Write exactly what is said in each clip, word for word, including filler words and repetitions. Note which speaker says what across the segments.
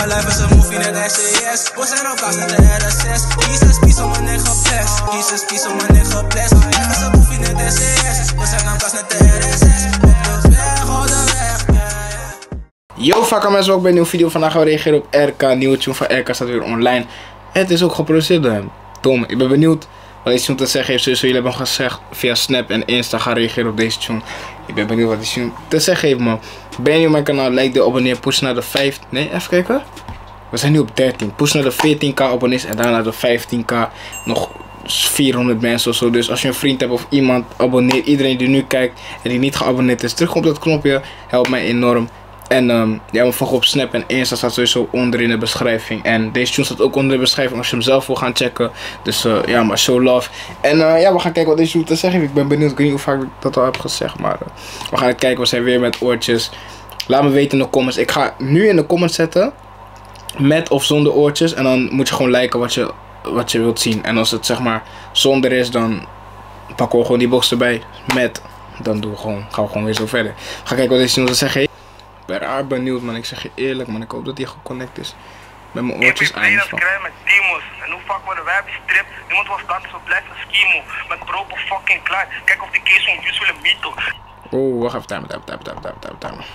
Speaker 1: mijn lijf is een movie net S C S. We zijn op kast net de R S S. Jesus peace om mijn nigga bless. Jesus peace om mijn nigga bless. Lijf is een movie net S C S. We zijn op kast net de R S S. Op de weg, op de weg, yeah.
Speaker 2: Yo, fuck mensen, welkom bij een nieuwe video. Vandaag gaan we reageren op R K. Nieuwe tune van R K staat weer online. Het is ook geproduceerd door hem. Tom, ik ben benieuwd wat deze tune te zeggen heeft. Sowieso, jullie hebben hem gezegd via Snap en Insta. Ga reageren op deze tune. Ik ben benieuwd wat deze tune te zeggen heeft, man. Ben je nieuw op mijn kanaal? Like de abonneer. Push naar de vijf. Nee, even kijken. We zijn nu op dertien. Push naar de veertien k abonnees en daarna de vijftien k. Nog vierhonderd mensen of zo. Dus als je een vriend hebt of iemand, abonneer. Iedereen die nu kijkt en die niet geabonneerd is, druk op dat knopje. Helpt mij enorm. En um, ja, me volgen op Snap en Insta staat sowieso onder in de beschrijving. En deze tune staat ook onder de beschrijving als je hem zelf wil gaan checken. Dus uh, ja, maar show love. En uh, ja, we gaan kijken wat deze tune te zeggen heeft. Ik ben benieuwd, ik weet niet hoe vaak ik dat al heb gezegd. Maar uh, we gaan het kijken, we zijn weer met oortjes. Laat me weten in de comments. Ik ga nu in de comments zetten met of zonder oortjes. En dan moet je gewoon liken wat je, wat je wilt zien. En als het zeg maar zonder is, dan pakken we gewoon die box erbij. Met, dan doen we gewoon, gaan we gewoon weer zo verder. We gaan kijken wat deze tune te zeggen heeft. Ik ben raar benieuwd, man. Ik zeg je eerlijk, man. Ik hoop dat hij geconnect is met mijn oortjes aan.
Speaker 3: Ik ben met Timos. En hoe vaak worden wij bestript? Niemand was dansen, zo blijft een schemo. Met proper fucking klaar. Kijk of die case van views willen mito.
Speaker 2: Oh, wacht even. Timer, timer, timer, timer, timer, timer.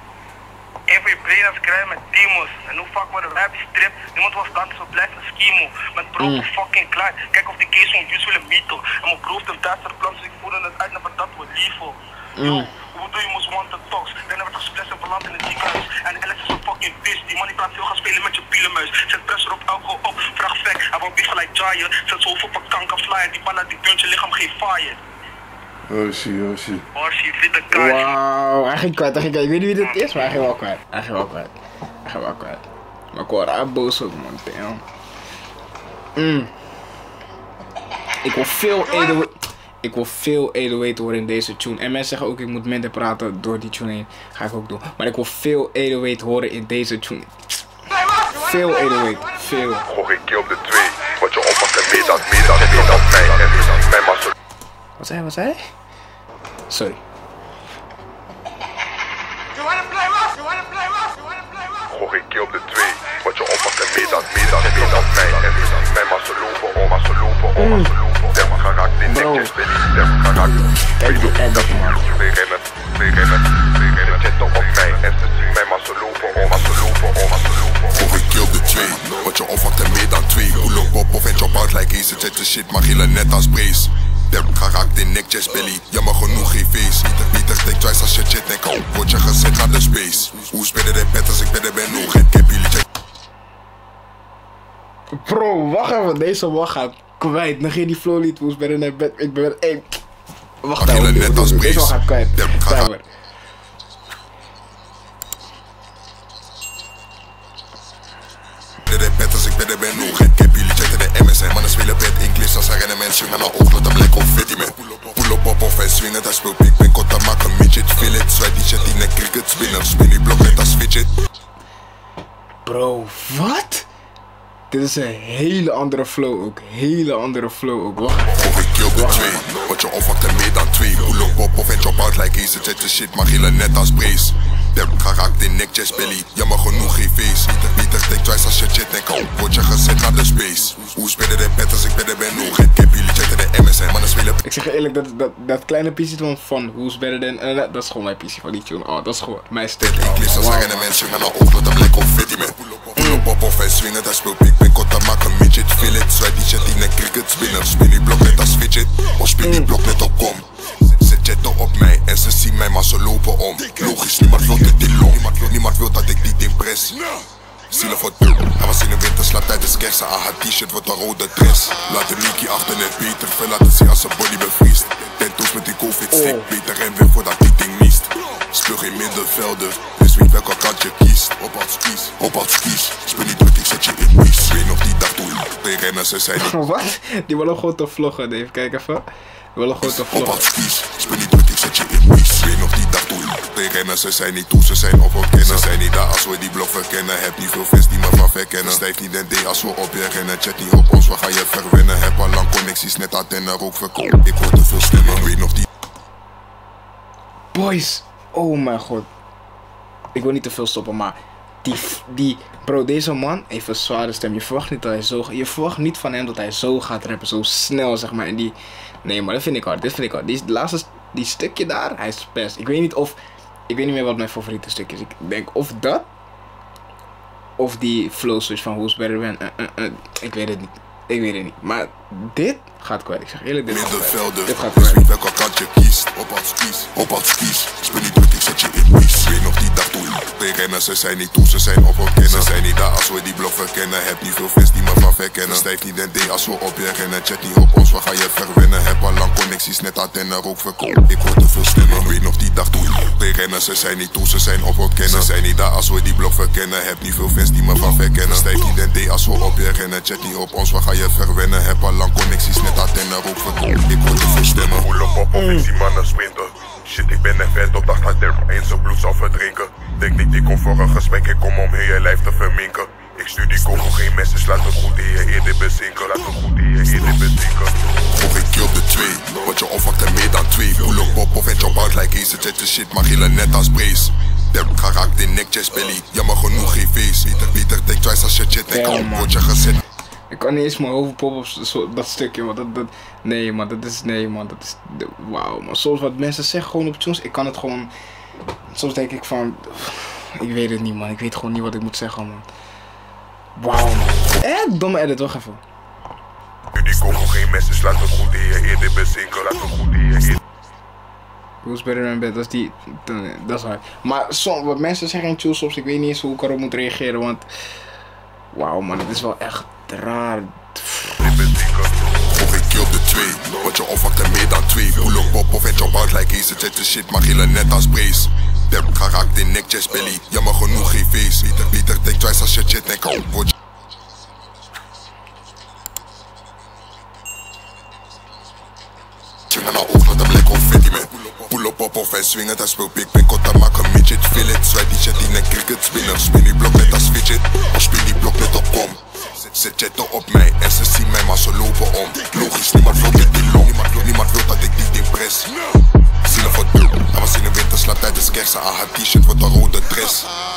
Speaker 3: Een van je brain als krijgen met Timos. En hoe vaak worden wij bestript? Niemand was dansen, zo blijft een schemo. Met proper mm. fucking klaar. Kijk of die case van views willen mito. En mijn broer heeft een duister plan, dus ik voelde het uit naar dat we lief voor. Yo.
Speaker 2: Mm.
Speaker 3: Hoe doe je moest wanted talks? Dan hebben we gesplitst en beland in het ziekenhuis. En Alex is een fucking beest. Die man die praat veel gaan spelen met je pielenmuis. Zet pressure op alcohol op, vraag vlek. Hij wou beef gelijk Giant. Zet zoveel op een kanker flyer. Die bal uit die deuntje lichaam geen fire.
Speaker 4: Oh shit, oh shit.
Speaker 3: Oh shit, witte kaart.
Speaker 2: Wauw, hij ging kwijt, hij ging kwijt. Ik weet niet wie dit is, maar hij ging wel kwijt. Hij ging wel kwijt. Hij ging wel kwijt. Maar ik word raar boos ook, man. Damn. Mm. Ik wil veel Edo... Ik wil veel eight oh eight horen in deze tune. En mensen zeggen ook ik moet minder praten door die tune heen. Ga ik ook doen. Maar ik wil veel eight oh eight horen in deze tune. Veel eight oh eight. Veel.
Speaker 5: Gooi ik je op de twee. Wat je oppakt en meer dan, meer dan, meer dan mij. En mijn massa.
Speaker 2: Wat zei hij? Wat zei hij? Sorry.
Speaker 5: Gooi ik je op de twee. Wat je oppakt en meer dan, meer dan, meer dan mij. En mijn massa lopen, om massa lopen, om massa lopen. Derma geraakt in netjes, Billy. Derma geraakt.
Speaker 2: Kijk die edit, man.
Speaker 5: Twee rennen, twee rennen, twee rennen. Zitten op mij. En ze zien mijn massa lopen, om massa lopen, om massa lopen.
Speaker 6: Gooi ik je op de twee. Wat je oppakt en meer dan twee. Hoe loop op of en chop out like ace. Zet je shit, maar gillen net als brace. Derma geraakt in netjes, Billy. Jammer genoeg geen face. Pieter denk twice als je shit denkt. Word je gezet naar de space. Hoe spelen de pet als ik ben er ben nog. Ik heb jullie check.
Speaker 2: Bro, wacht even. Deze wacht gaat kwijt. Negeer die flow lied. Hoe is beter naar bed? Ik ben... Hey. Wacht even.
Speaker 6: Net als
Speaker 2: Deze wacht gaat kwijt. Timer.
Speaker 6: De pet als ik ben er ben nog. Ik heb jullie checken de M S N. Mannen spelen pet English als hij en mensen gaan naar oog. Laat hem lekker confetti met. Pull up op of hij swingen. Hij speelt big ben kot dan maak een midget. Feel it. Zwaai die shit die nek cricket spinnen. Spin die blok net als fidget.
Speaker 2: Bro, wat? Dit is een hele andere flow ook. Hele andere flow ook. Wacht.
Speaker 6: Gooi ik je op de twee. Wat je oppakt en meer dan twee. Pull up op of en chop out like ace. Zet je shit maar gillen net als brace. Derma geraakt in netjes, Billy. Jammer genoeg geen face. Pieter denk twice als je shit denkt. Word je gezet naar de space. Hoe spelen de pet als ik ben er ben nog. Ik heb jullie checken de M S N. Mannen spelen.
Speaker 2: Ik zeg je eerlijk, dat, dat, dat kleine P C van, van Who's Better Than... Uh, dat is gewoon mijn P C van die tune. Oh, dat is gewoon mijn stuk.
Speaker 6: English als hij en mensen gaan naar oog. Laat hem lekker confetti met. Pull up op of hij swingen. Hij speelt big ben kot dan maak een midget. Feel it. Zwaai die shit die nek cricket spinnen. Spin die blok net als fidget. Of spin die blok net op kom. Ze chatten op mij en ze zien mij maar ze lopen om. Logisch, niemand wil dit in long. Niemand wil dat ik niet impress. Zielen voor deur. Hij was in de winterslaap tijdens kersen. Aan haar t-shirt wordt een rode dress. Laat de Mickey achter net beter. Veel laten zien als zijn body bevriest. Tento's met die covid stick. Beter en weer voordat die ding mist. Splug in middenvelden. Dus weet welke kant je kiest. Op als kies, op als kies. Speel niet druk, ik zet je in mis. Weet nog die dag toen. De renners ze zijn niet.
Speaker 2: Wat? Die willen gewoon te vloggen, Dave. Kijk even. Die willen gewoon te vloggen.
Speaker 6: Op als kies. Speel niet druk, ik zet je in mis. Weet nog die dag toen. De renners ze zijn niet toe, ze zijn op ontkennen. Ze zijn niet daar als we die blok verkennen. Heb niet veel vis die me van verkennen. Stijf niet en D als we op je rennen. Chat niet op ons, we gaan je verwinnen. Heb al lang connecties, net antenne ook verkoop. Ik hoor te veel stemmen, weet nog die.
Speaker 2: Boys, oh mijn god. Ik wil niet te veel stoppen, maar Die, die, bro, deze man heeft een zware stem. Je verwacht niet dat hij zo, je verwacht niet van hem dat hij zo gaat rappen, zo snel, zeg maar. En die, nee, maar dat vind ik hard, dit vind ik hard. Die laatste, die stukje daar, hij is best. Ik weet niet of, ik weet niet meer wat mijn favoriete stuk is. Ik denk of dat, of die flow switch van Who's Better When. Uh, uh, uh, ik weet het niet. Ik weet het niet. Maar dit gaat kwijt. Ik zeg eerlijk, dit gaat kwijt. Dit gaat kwijt.
Speaker 6: Weet welke kant je kiest. Op als kies, op als kies. Speel niet druk, ik zet je in peace. Weet nog die dag toen. De rennen, ze zijn niet toe, ze zijn op elkaar. Ze zijn niet daar als we die blok verkennen. Heb niet veel fans die me van verkennen. Stijf niet en D als we op je rennen. Chat niet op ons, we gaan je verwinnen. Heb al lang connecties, net antenne ook verkoop. Ik hoor te veel stemmen, weet nog die dag toen. De rennen, ze zijn niet toe, ze zijn op elkaar. Ze zijn niet daar als we die blok verkennen. Heb niet veel fans die me van verkennen. Stijf niet en D als we op je rennen. Chat niet op ons, we gaan je verwinnen. Heb al lang connecties, net antenne ook verkoop. Ik hoor te veel stemmen.
Speaker 5: Pull up op of ik zie mannen sprinten. Shit, ik ben echt vet op dag dat er eens zijn bloed zal verdrinken. Denk niet, ik kom voor een gesprek, ik kom om heel je lijf te verminken. Ik stuur die kogel, geen message, laat het goed in je eerder bezinken. Laat het goed in je eerder bezinken.
Speaker 6: Of ik kill de twee, wat je opvakt en meer dan twee. Pull up op of en chop out like ace, zet de shit, mag gillen net als brace. Dep geraakt in nek, chest belly, jammer genoeg geen face. Pieter, Pieter, take twice als je shit en kan, word je gezet.
Speaker 2: Ik kan niet eens mijn hoofd poppen op zo, dat stukje, man. Dat, dat, nee, man, dat is, nee, man, dat is, wauw, man. Soms wat mensen zeggen gewoon op tunes, ik kan het gewoon, soms denk ik van, ik weet het niet, man. Ik weet gewoon niet wat ik moet zeggen, man. Wauw, man. Eh, domme edit, wacht even.
Speaker 5: Die kogel, geen message, laat het goed in je eerder bezinken. Laat het goed in je eerder.
Speaker 2: Who's Better Than Bed, dat is die, dat is hard. Maar soms, wat mensen zeggen in tunes soms, ik weet niet eens hoe ik erop moet reageren, want, wauw, man, het is wel echt raar.
Speaker 6: Of ik kill de twee, wat je opvakt en meer dan twee. Pull up op of en chop out like ace, zet de shit, mag gillen net als brace. Dep geraakt in nek, chest belly, jammer genoeg geen face. Pieter, Pieter, take twice als je shit en kan, word je. Swingen naar oog, dat hem lekker confetti man. Pull up op of en swingen, dat speel big ben, kot dat maak een midget. Feel it, sweat die shit in een cricket spinner. Spin die blok net als fidget, of spin die blok net op kom. Zet jetten op mij en ze zien mij maar ze lopen om. Logisch, niemand wil met die long. Niemand wil dat ik niet impress. Zielen voor deur, hij was in de winter, slaap tijdens kersen. Aan haar t-shirt wordt een rode dress.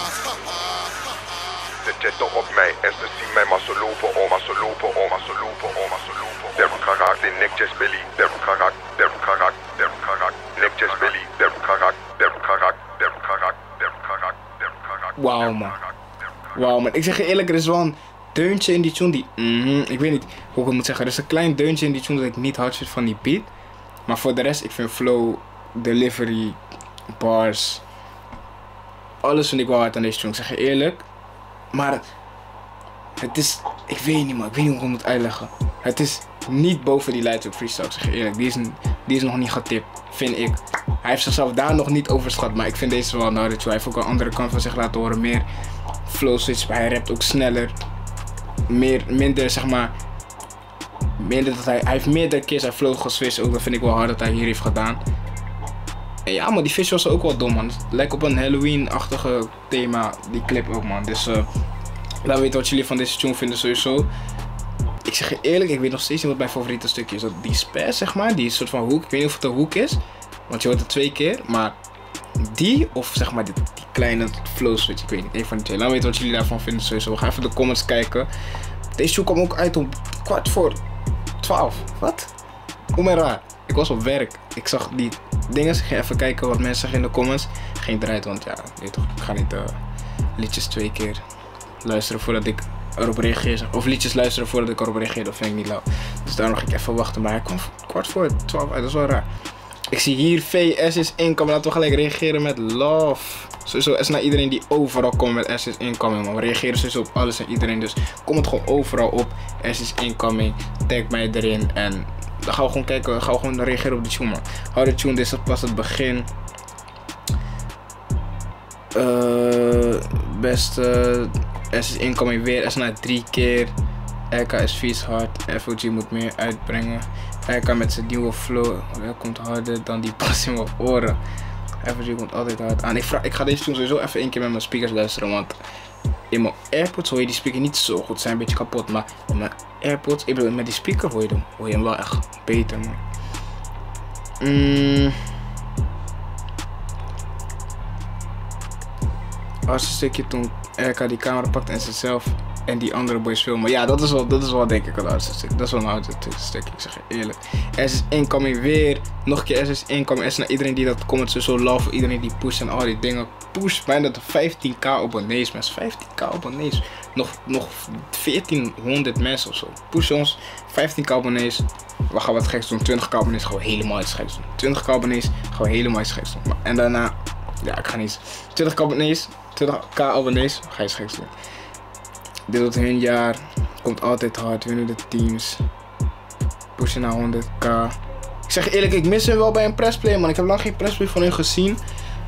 Speaker 5: Zet jetten op mij en ze zien mij maar ze lopen om. Maar ze lopen om, maar ze lopen om, maar ze lopen om. Derek geraakt in nek, chest belly. Derek geraakt, Derek geraakt, Derek geraakt. Nek, chest belly. Derek geraakt, Derek geraakt, Derek geraakt, Derek geraakt, Derek geraakt.
Speaker 2: Wauw, man. Wauw, man. Ik zeg je eerlijk, er is wel een deuntje in die tune die, mm, ik weet niet hoe ik het moet zeggen. Er is een klein deuntje in die tune dat ik niet hard vind van die beat. Maar voor de rest, ik vind flow, delivery, bars, alles vind ik wel hard aan deze tune. Ik zeg je eerlijk. Maar het is, ik weet niet, man. Ik weet niet hoe ik het moet uitleggen. Het is niet boven die Lightwork freestyle, ik zeg je eerlijk. Die is, die is nog niet getipt, vind ik. Hij heeft zichzelf daar nog niet overschat, maar ik vind deze wel een harde tune. Hij heeft ook een andere kant van zich laten horen. Meer flow switch, hij rapt ook sneller. Meer, minder, zeg maar, minder dat hij, hij heeft meerdere keer zijn flow geswitcht. Ook dat vind ik wel hard dat hij hier heeft gedaan. En ja, maar die visuals zijn ook wel dom, man. Het lijkt op een Halloween-achtige thema, die clip ook, man. Dus uh, laat weten wat jullie van deze tune vinden sowieso. Ik zeg je eerlijk, ik weet nog steeds niet wat mijn favoriete stukje is. Dat die spaz, zeg maar, die soort van hoek. Ik weet niet of het een hoek is, want je hoort het twee keer. Maar die, of zeg maar die, die kleine flow switch, ik weet niet, een van die twee. Laat weten wat jullie daarvan vinden sowieso. We gaan even de comments kijken. Deze tune kwam ook uit om kwart voor twaalf. Wat? Hoe maar raar. Ik was op werk. Ik zag die dingen. Ik ga even kijken wat mensen zeggen in de comments. Geen eruit, want ja, weet toch, ik ga niet uh, liedjes twee keer luisteren voordat ik erop reageer. Of liedjes luisteren voordat ik erop reageer, dat vind ik niet lauw. Dus daarom ga ik even wachten. Maar hij kwam kwart voor twaalf uit, dat is wel raar. Ik zie hier V S is incoming. Laten we gelijk reageren met love. Sowieso is naar iedereen die overal komt met S is incoming. Maar we reageren sowieso op alles en iedereen. Dus kom het gewoon overal op. S is incoming. Tag mij erin. En dan gaan we gewoon kijken. Gaan we gewoon reageren op de tune, man. Hou de tune. Dit is pas het begin. Uh, beste. S is incoming weer. S naar drie keer. R K is vies hard. F O G moet meer uitbrengen. R K met zijn nieuwe flow. Hij komt harder dan die pas in mijn oren. F O G komt altijd hard aan. Ik, vraag, ik ga deze tune sowieso even één keer met mijn speakers luisteren. Want in mijn AirPods hoor je die speaker niet zo goed. Ze zijn een beetje kapot. Maar in mijn AirPods, ik bedoel, met die speaker hoor je hem, hoor je hem wel echt beter, man. Mm. als een stukje toen R K die camera pakt en zichzelf en die andere boys filmen. Ja, dat is wel, dat is wel denk ik het oudste stuk. Dat is wel een oudste stuk, ik zeg je eerlijk. S is incoming weer. Nog een keer S is incoming. S naar iedereen die dat comment zo love. Iedereen die pusht en al die dingen. Push bijna de vijftien k abonnees, mensen. vijftien k abonnees. Nog, nog veertienhonderd mensen of zo. Push ons. vijftien k abonnees. We gaan wat geks doen. twintig k abonnees gaan we helemaal iets geks doen. twintig k abonnees gaan we helemaal iets geks doen. En daarna, ja, ik ga niet. twintig k abonnees. twintig k abonnees. Ga je iets geks doen. Dit wordt hun jaar. Komt altijd hard. Winnen de teams. Pushen naar honderd k. Ik zeg eerlijk, ik mis hem wel bij een pressplay, man. Ik heb lang geen pressplay van hun gezien.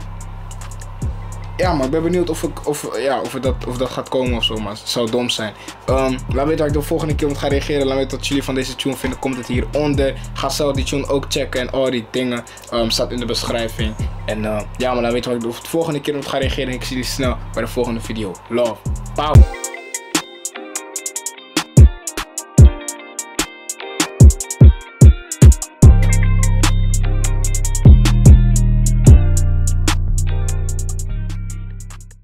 Speaker 2: Ja, maar ik ben benieuwd of, ik, of, ja, of, dat, of dat gaat komen of zo, maar het zou dom zijn. Um, laat weten waar ik de volgende keer moet gaan reageren. Laat weten wat jullie van deze tune vinden. Komt het hieronder. Ga zelf die tune ook checken en al die dingen. Um, staat in de beschrijving. En uh, ja, maar laat weten waar ik de volgende keer moet gaan reageren. En ik zie jullie snel bij de volgende video. Love. Pauw.